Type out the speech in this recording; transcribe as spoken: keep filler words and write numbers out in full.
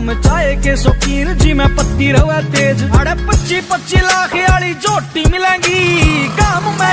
में चाय के शौकीन जी मैं पत्ती रवा तेज। अरे पच्ची पच्ची लाख वाली झोटी मिलेंगी।